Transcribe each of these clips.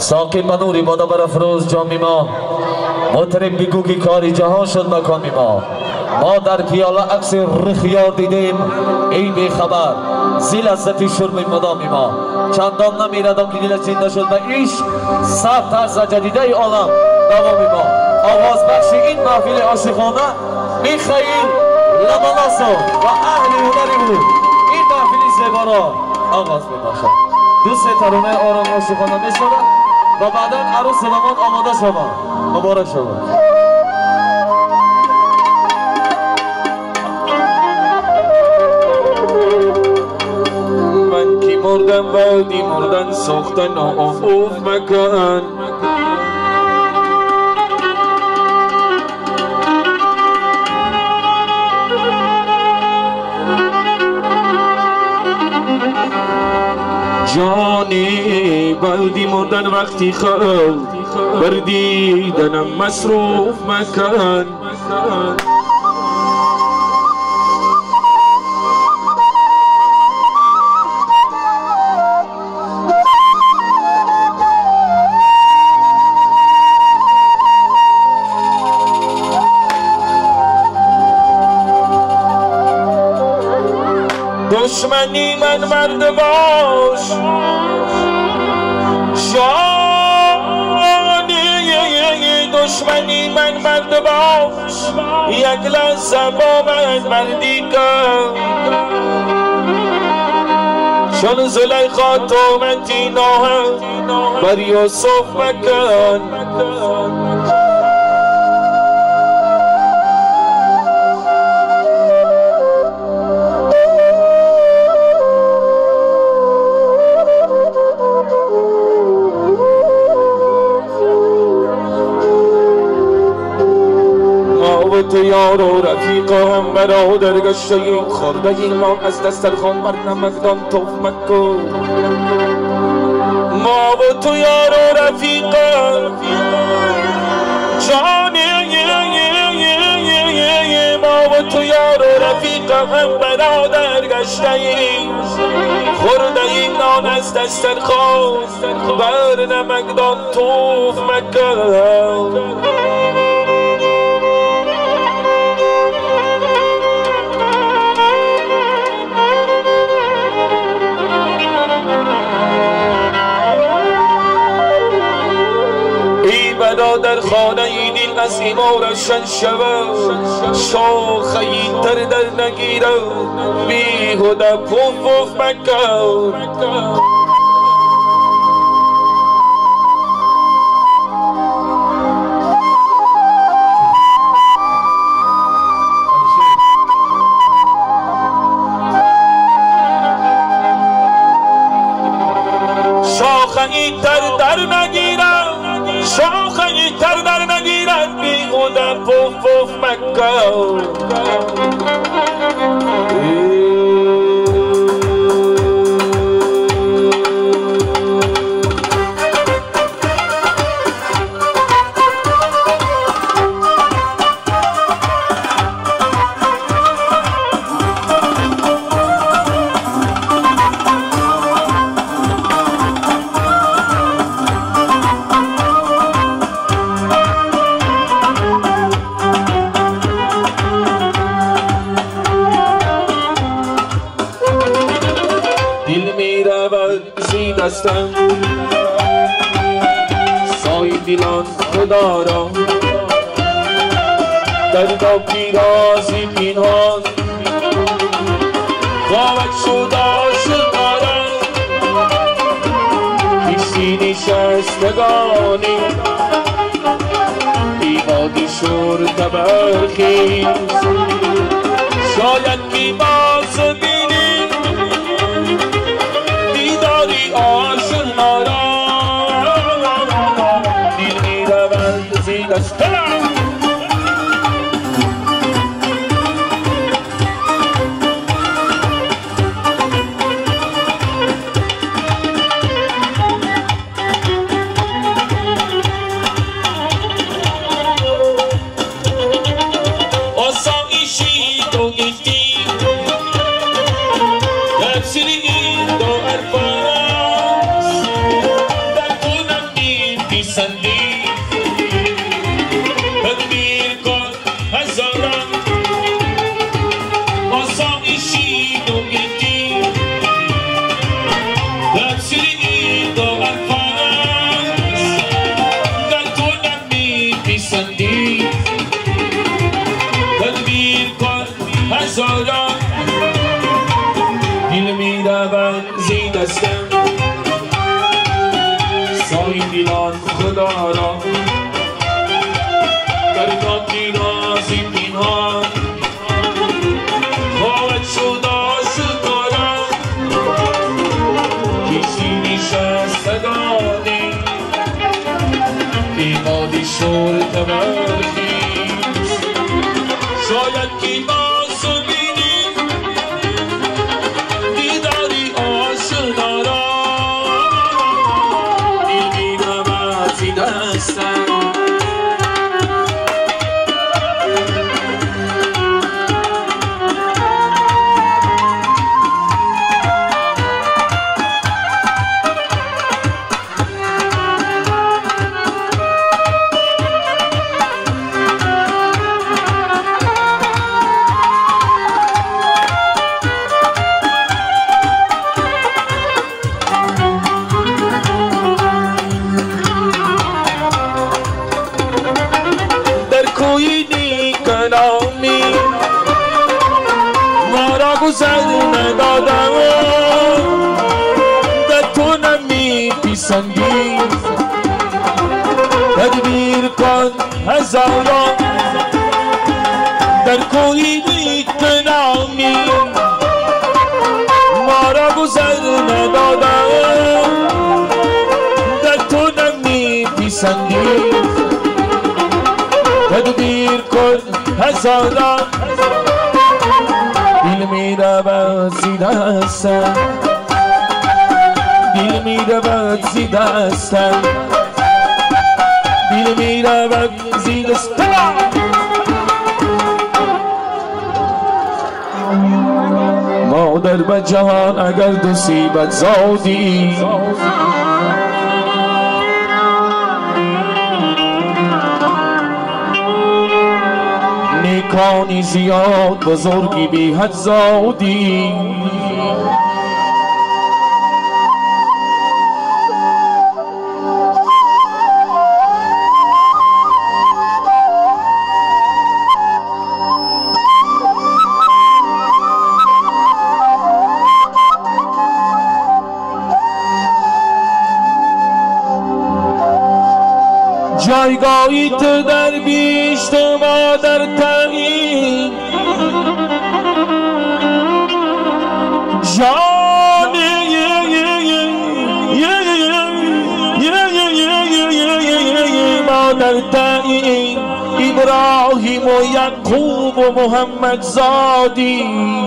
ساقی منوری بادا برافروز جام ما، مطرب بگو که کاری جهان شد مکان ما در پیاله عکس رخیار دیدیم ای بی خبر زی لذتی شرم مدام ما، چندان نمیردم که دل زنده شد به عشق صد طرز جدیده ای عالم دوام ما. آواز بخش این محفل عاشقانه میخائیل لبالاسو و اهل هنری بود. این محفل زیبا را آغاز میباشد. دوست ترانه آرام عاشقانه میشود و بعدا عروس داماد آماده شود. مبارک شود. من کی مردم بعدی مردن ساختن اوف مکن، جانی بعدی مردن وقتی خود بردیدنم مصروف مکن. دشمنی من مرد باش جانی، دشمنی من مرد باش یک لحظه با من مردی کن، چون زلیخا تومتی ناهم بر یوسف مکن. تو یار و رفیق هم برادر گشتیم، خورده این ما از دسترخوان بر نمکدان توف مکن. ما و تو یار و رفیق جانی، ما و تو یار و رفیق هم برادر گشتیم، خورده این نان از دسترخوان بر نمکدان توف مکن. در خانه این دل از ایما روشن شود، شاخه این تر در نگیره بیهوده پف مکن. شاخه این تر در نگیره، شاخه تر در نگیرد بیهوده پف مکن. دستم سای دیلان خدا را در داکی رازی پینهان خوابت شد آشقارم پیشی نشستگانی بیبادی شرد برخیز شاید کی باز بینی دیداری آشنا را دل می روند زی دستم. میپسندی تدبیر کن هزاران آسایشی و گیتی تفسیری دو الفاظ در تو نمیپسندی تدبیر کن هزاران دل میرود زی دستم سایدیان خدا را گردانی رازی پینهان خواهد شد آشکارا کشی نشست دانی بیمادی شور تبرخیز شاید که بازو بینیم دیداری آشنا را گذر ندادم در تو نمیپسندی تدبیر کن هزاران در کوی نیک نامی ما را گذر ندادم در تو نمیپسندی تدبیر کن هزاران دل میرود زی دستم دل میرود زی دستم دل میرود زی دستم مادر به جهان اگر دوسیبت زادی نیکانی زیاد بزرگی بی حد زادی جایگاهی تو در بیشت ما در تعیین ما در تعیین ابراهیم و یعقوب و محمد زادی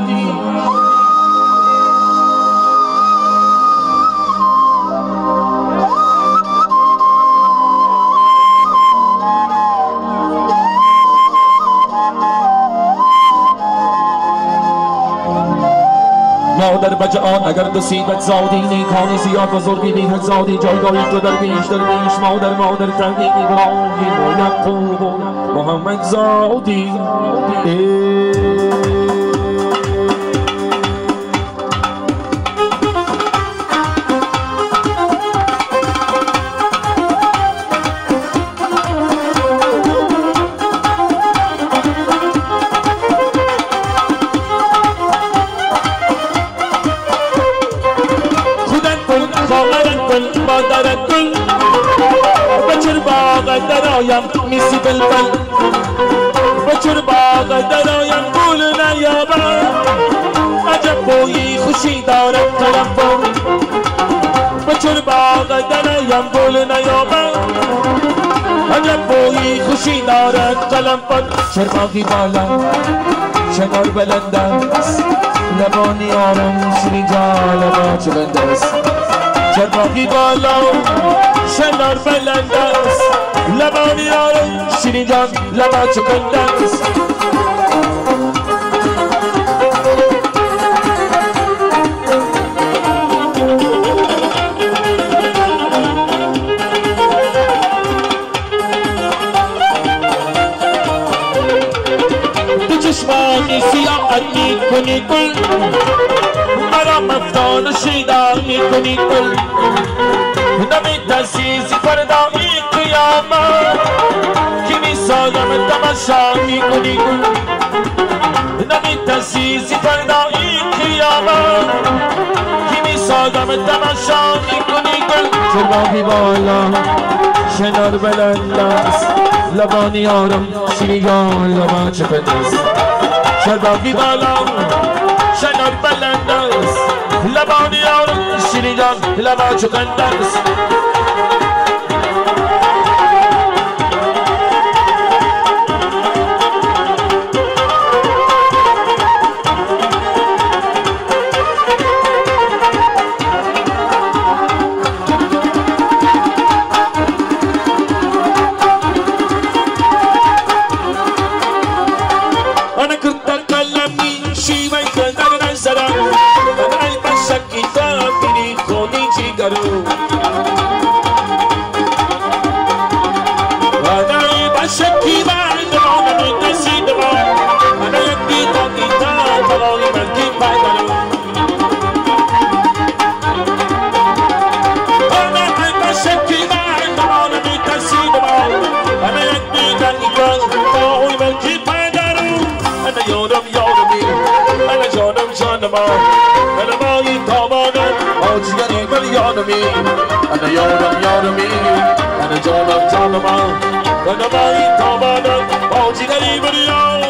مادر بجان اگر دوسیبت زادی نیکانی زیاد بزرگی بی حد زادی جایگاهی تو در بیش مادر تحقیق ابراهیم و یعقوب و محمد زادی درایم میسی بلبل بچر باغ درایم گل نیابم عجب بویی خوشی دارد قلمبر بچر باغ درایم گل نیابم عجب بویی خوشی دارد قلمبر چرباغی بالا شنار بلند است لبانی آرام شیرین جا لبا چلند است چرباغی بالا شنار بلند است لبانی آرام شیرین جان لبا چلند است میکنی گل برام افتاد شیدا میکنی گل نمیترسی فردای قیامت که میسازم تماشا میکنی گل نمیترسی فردای قیامت که میسازم تماشا میکنی گل چربابی بالا شنار بلند است لبانی آرم شیریان لبان چپندست چربابی بالا شنار بلند است لبانی آرم شیریان لبان چپندست أنا يارمي أنا جانم أنا ماي تماما أوجي غريب اليوم